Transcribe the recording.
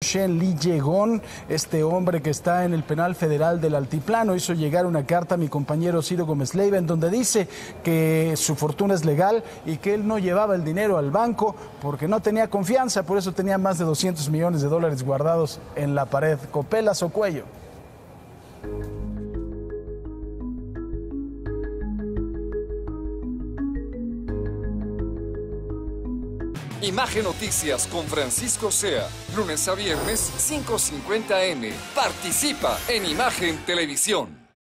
Shen Li Yegon, este hombre que está en el penal federal del Altiplano, hizo llegar una carta a mi compañero Ciro Gómez Leiva en donde dice que su fortuna es legal y que él no llevaba el dinero al banco porque no tenía confianza, por eso tenía más de 200 millones de dólares guardados en la pared. Copelas o cuello. Imagen Noticias con Francisco Sea, lunes a viernes 5:50 AM. Participa en Imagen Televisión.